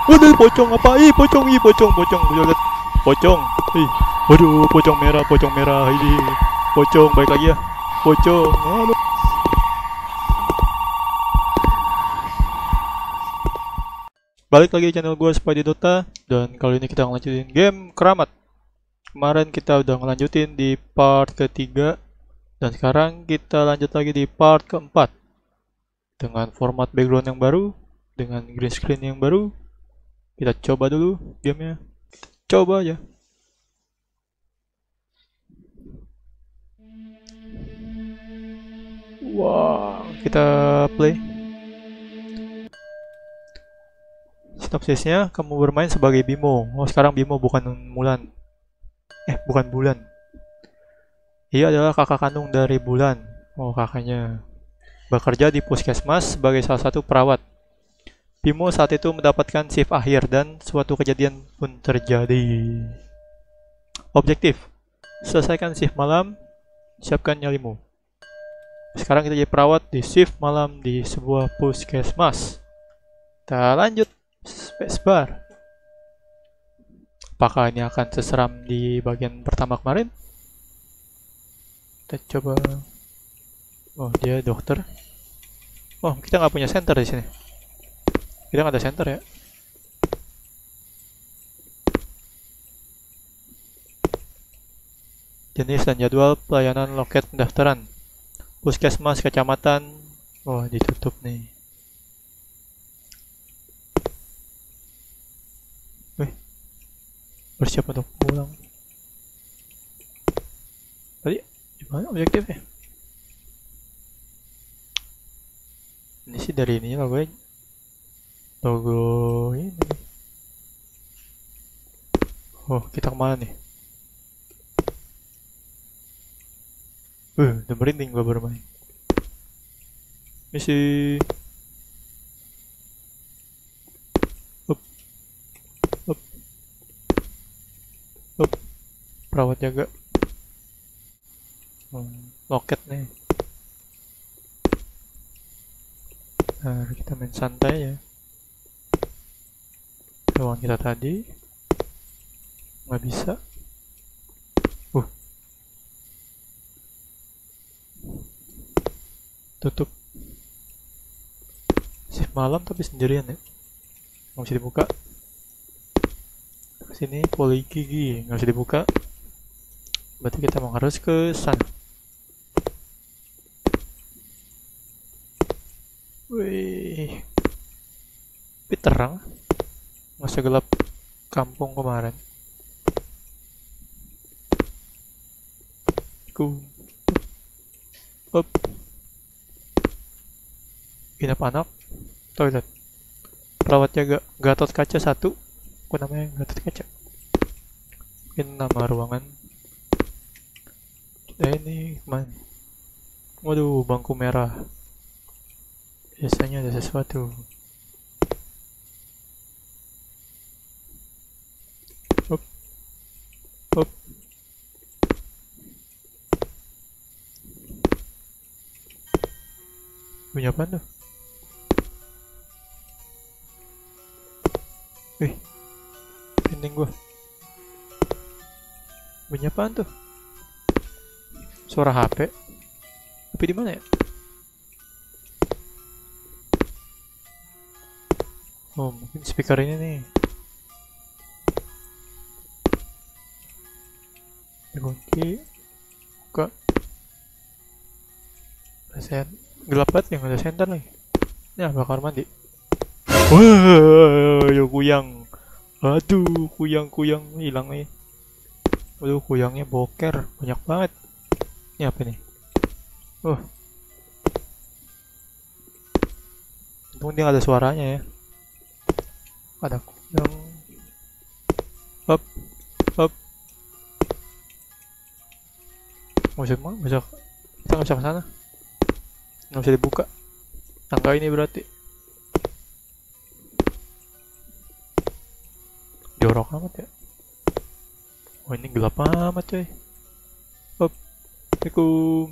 Waduh, pocong apa? Ih, pocong, ih, pocong, pocong, pocong, lihat. Pocong. Ih, waduh, pocong merah, ini. Pocong, baik lagi ya. Pocong. Aduh. Balik lagi di channel gue Spidey Dota, dan kali ini kita ngelanjutin game Keramat. Kemarin kita udah ngelanjutin di part ketiga, dan sekarang kita lanjut lagi di part keempat dengan format background yang baru, dengan green screen yang baru. Kita coba dulu gamenya, coba aja. Wow, kita play. Sinopsisnya, kamu bermain sebagai Bimo. Oh, sekarang Bimo bukan Mulan. Bukan Bulan. Ia adalah kakak kandung dari Bulan. Oh, kakaknya. Bekerja di puskesmas sebagai salah satu perawat. Bimo saat itu mendapatkan shift akhir dan suatu kejadian pun terjadi. Objektif: selesaikan shift malam, siapkan nyalimu. Sekarang kita jadi perawat di shift malam di sebuah puskesmas. Kita lanjut. Spacebar. Apakah ini akan seseram di bagian pertama kemarin? Kita coba. Oh, dia dokter. Oh, kita nggak punya center di sini. Kita nggak ada center ya. Jenis dan jadwal pelayanan loket pendaftaran. Puskesmas kecamatan. Oh, ditutup nih. Bersiap untuk pulang. Tadi gimana objektifnya? Ini sih dari ini logo ini. Oh, kita kemana nih? Udah merinding gua bermain. Misi. Perawat jaga. Loket nih. Nah, kita main santai ya. Ruang kita tadi nggak bisa. Tutup. Shift malam tapi sendirian ya. Nggak bisa dibuka. Sini poli gigi nggak bisa dibuka. Berarti kita mau harus ke sana. Wih, tapi terang, masa gelap kampung kemarin. Up. Inap anak, toilet. Perawat jaga, Gatot Kaca 1. Apa namanya Gatot Kaca? Mungkin nama ruangan. Ini kemana? Waduh, bangku merah. Biasanya ada sesuatu. Up. Punya apa tuh? Pending gua. Bunyi apaan tuh? Suara HP. HP di mana ya? Oh, mungkin speaker ini nih. Kunci. Buka. Gelap banget yang ada center nih. Ya, bakar mandi. Wah, yo kuyang. Aduh, kuyang hilang nih. Aduh, kuyangnya boker banyak banget. Ini apa nih? Untung dia ada suaranya ya. Ada kuyang. Up. Bisa kita nggak bisa ke sana. Nggak bisa dibuka. Tangga ini berarti. Jorok amat ya. Oh, ini gelap amat coy. Assalamualaikum.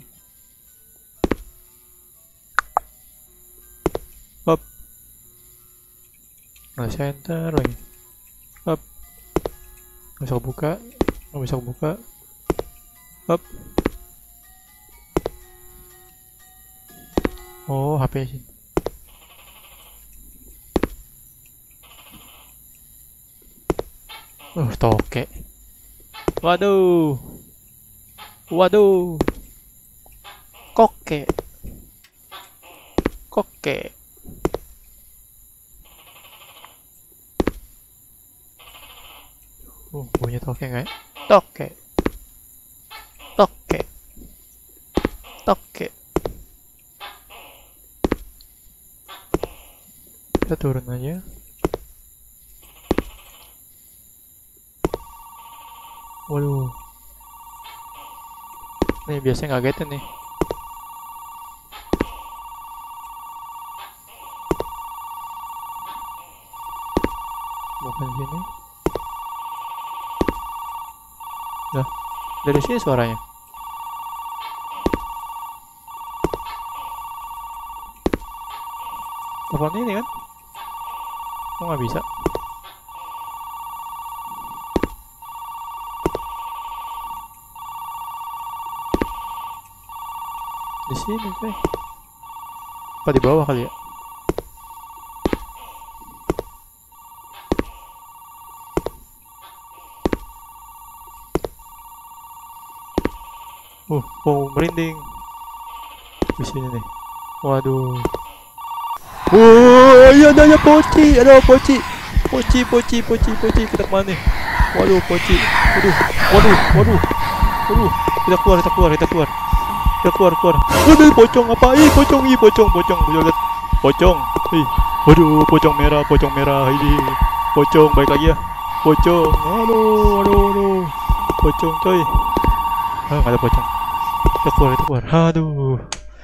Nah, center lagi. Up. Nggak bisa buka. Nggak bisa buka. Up. Oh, HP sih. Toke. Waduh. Waduh. Koke. Koke. Bunyi toke nggak ya? Toke. Toke. Toke. Kita turun aja. Waduh. Nih biasanya ngagetin nih. Bukan sini. Nah, dari sini suaranya. Telepon ini kan? Kok nggak bisa? Di sini coy. Apa di bawah kali ya? Oh, merinding. Di sini nih. Waduh. Oh, iya ada poci, poci. Kita kemana nih? Waduh, poci. Waduh. Kita keluar. Waduh, pocong apa? Pocong. Lihat. Pocong. Waduh, pocong merah ini. Pocong, baik lagi ya. Pocong. Aduh. Pocong, coy. Nggak ada pocong. Kita keluar. Aduh.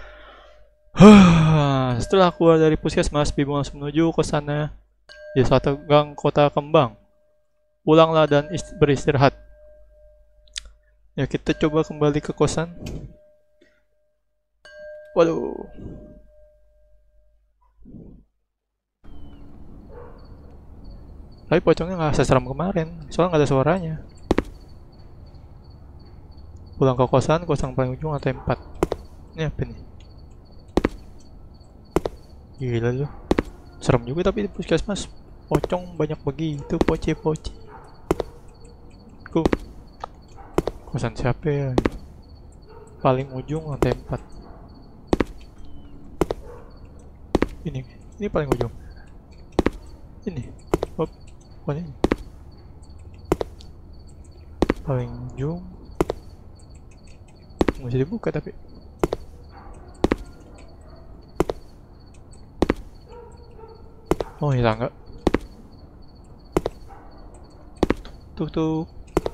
Setelah keluar dari puskesmas, Bimo langsung menuju ke sana di suatu gang kota kembang. Pulanglah dan beristirahat. Ya, kita coba kembali ke kosan. Waduh. Tapi pocongnya nggak seseram kemarin, soalnya nggak ada suaranya. Pulang ke kosan paling ujung atau 4. Ini apa nih? Gila lu. Serem juga tapi di puskesmas. Pocong banyak begitu, poci. Kosan siapa ya? Paling ujung lantai 4. Ini paling ujung. Ini. Ini. Paling ujung. Nggak bisa dibuka tapi. Oh, ini tangga. Tuk.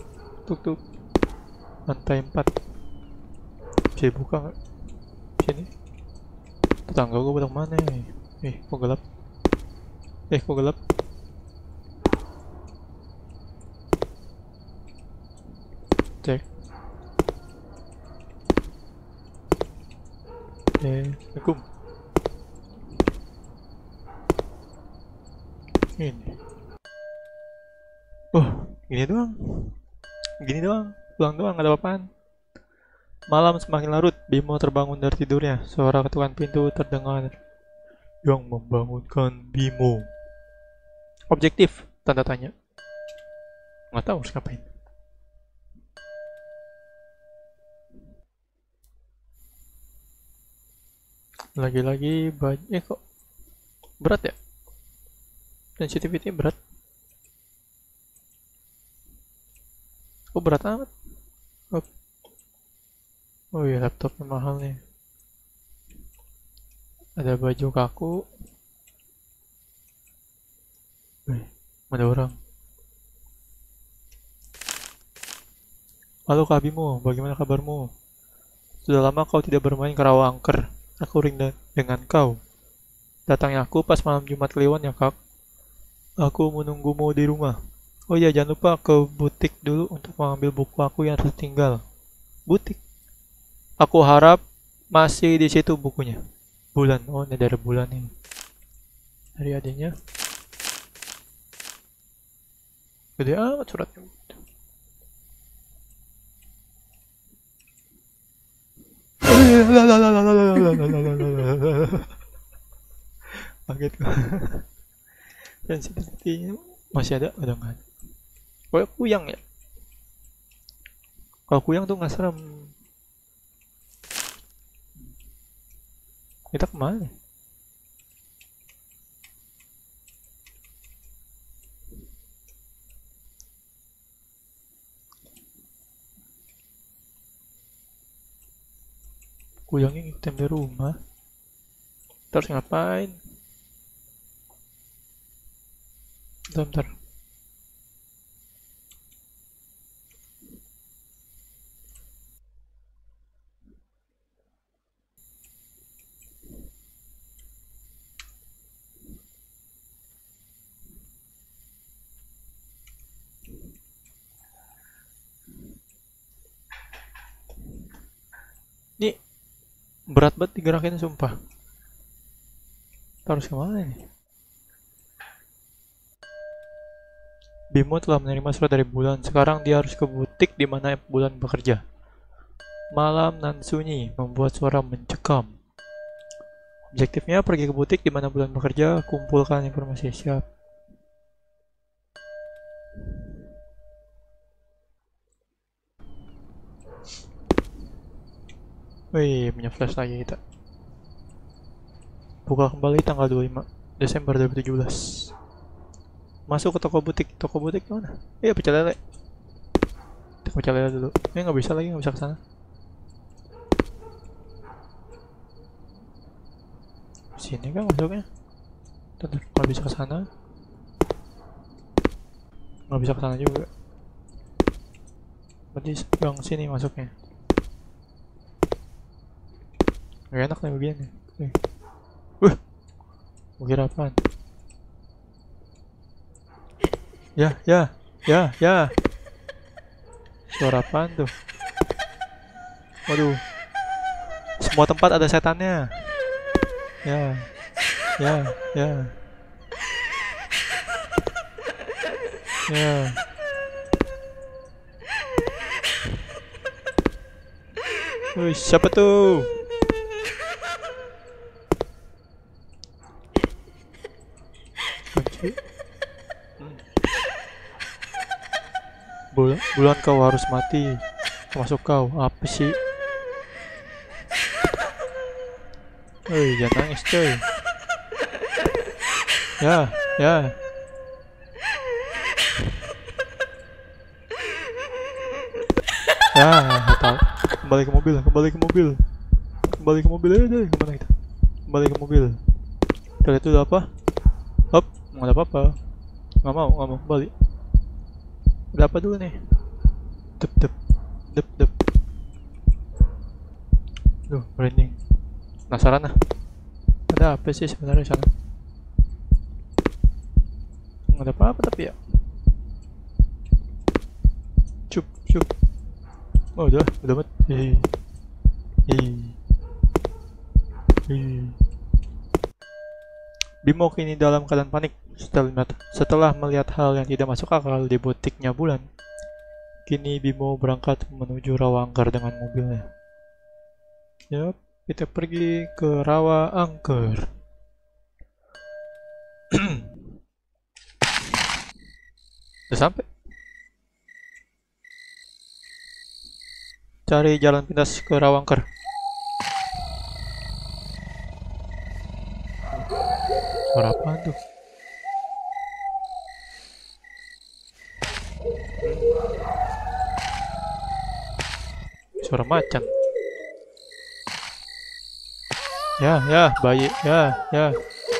Lantai 4. Bisa dibuka nggak? Sini. Tetangga gue belok mana? Kok gelap? Kok gelap? Cek. Assalamualaikum. Ini. Gini doang. Pulang doang, gak ada apaan. Malam semakin larut, Bimo terbangun dari tidurnya. Suara ketukan pintu terdengar yang membangunkan Bimo. Objektif? Tanda tanya. Nggak tahu harus ngapain. Lagi-lagi kok berat ya? Sensitivity berat. Kok berat amat? Oh iya, laptopnya mahal nih. Ada baju kaku. Ada orang. Halo Kak Bimo, bagaimana kabarmu? Sudah lama kau tidak bermain ke rawa angker. Aku rindu dengan kau. Datangnya aku pas malam Jumat Kliwon ya Kak. Aku menunggumu di rumah. Oh iya, jangan lupa ke butik dulu untuk mengambil buku aku yang tertinggal. Butik? Aku harap masih di situ bukunya. Bulan, oh ini dari bulan ini. Dari adanya. Gede amat suratnya. Kaget gua. Sensitivity-nya masih ada, udah nggak ada. Kayak kuyang ya. Kalau kuyang tuh nggak serem. Kita kemana? Kuyangnya ngikutin di rumah. Terus ngapain? Bentar. Ini berat banget digerakin sumpah. Terus kemana nih? Bimo telah menerima surat dari Bulan. Sekarang dia harus ke butik di mana Bulan bekerja. Malam nan sunyi membuat suara mencekam. Objektifnya pergi ke butik di mana Bulan bekerja, kumpulkan informasi. Siap. Wih, punya flash lagi kita. Buka kembali tanggal 25 Desember 2017. Masuk ke toko butik. Toko butik mana? Iya, pecel lele. Kita pecel lele dulu. Ini nggak bisa lagi, nggak bisa ke sana. Sini kan masuknya. Tentu nggak bisa ke sana. Nggak bisa ke sana juga. Berarti yang sini masuknya. Gak enak nih begini. Gue kira apaan? Ya. Suara apaan tuh? Waduh. Semua tempat ada setannya. Ya. Wih, siapa tuh? Bulan kau harus mati. Masuk kau. Apa sih? Woi, jangan nangis coy. Ya. Ya, tahu. Kembali ke mobil. Ayo, kemana kita? Kembali ke mobil. Kita lihat dulu apa? Hop, nggak ada apa-apa. Nggak mau kembali. Ada apa dulu nih? Dep. Duh, merinding. Penasaran lah. Ada apa sih sebenarnya di sana? Nggak ada apa-apa tapi ya. Cup. Oh udah amat. Bimo kini dalam keadaan panik setelah melihat hal yang tidak masuk akal di butiknya Bulan. Kini Bimo berangkat menuju rawa angker dengan mobilnya. Yap, kita pergi ke rawa angker. Udah sampai. Cari jalan pintas ke rawa angker. Suara apaan tuh? Suara macan. Ya, bayi. Ya.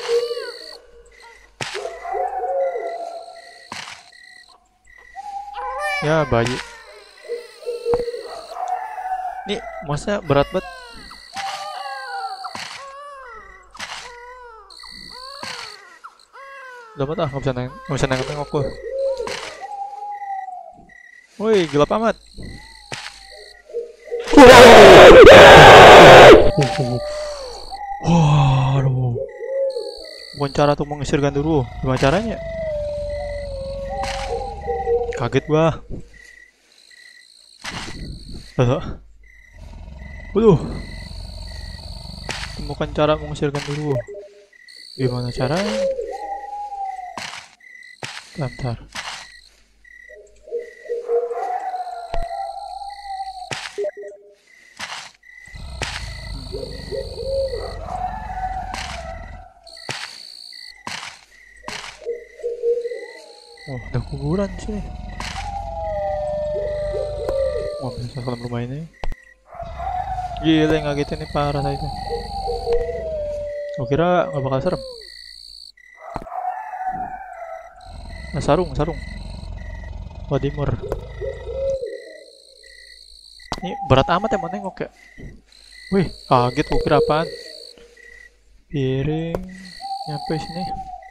Ya, bayi. Nih, masa berat banget. Dapat nggak bisa nengok gue. Woi, gelap amat. Waduh. Bukan cara untuk mengusir Gandurwo. Gimana caranya? kaget gua. Waduh. Temukan cara mengusirkan dulu. Gimana caranya? Bentar. Oh, ada kuburan sih. Wah, bisa kolam rumah ini. Gila, ngagetin nih parah saya. Gua kira nggak bakal serem. Nah, sarung. Wadimur. Ini berat amat ya mau nengok ya. Wih, kaget gua kira apaan. Piring nyampe sini.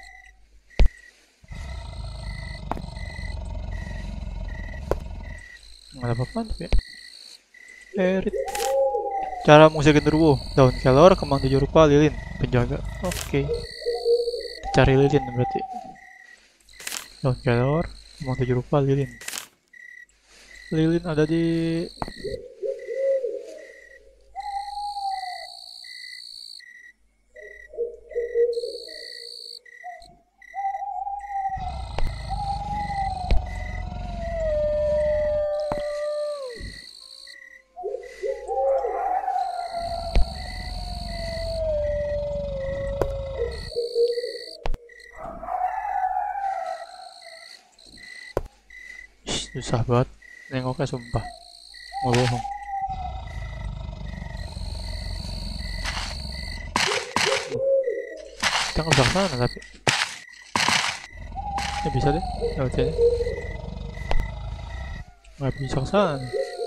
Nggak ada apa-apaan ya. Erit. Cara mengusir genderuwo: daun kelor, kembang 7 rupa, lilin, penjaga. Oke. Cari lilin berarti. Daun kelor, kembang 7 rupa, lilin. Lilin ada di susah banget nengoknya sumpah, nggak bohong. Kita nggak bisa ke sana tapi ya bisa deh lewat sini. Nggak bisa ke sana.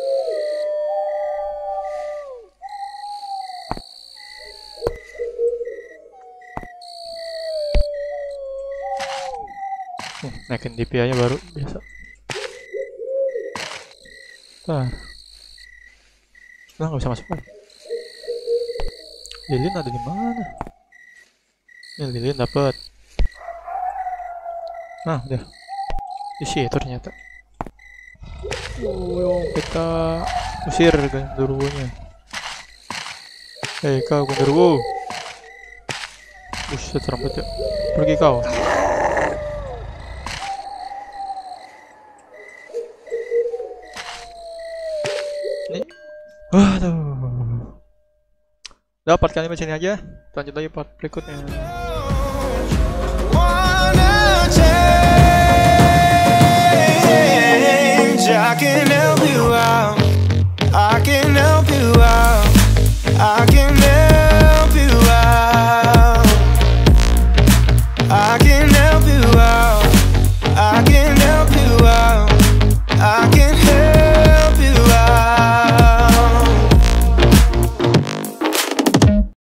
Naikin DPI nya baru biasa. Nah, nggak bisa masuk lagi. Lilin ada di mana? Ini lilin dapat. Nah, udah. Di situ ternyata. Kita usir genderuwonya. Hei kau genderuwo. Buset, rambut ya. Pergi kau. Waduh. Dapat kali macam ini aja. Lanjut lagi part berikutnya. I can help you out. I can help you out. I can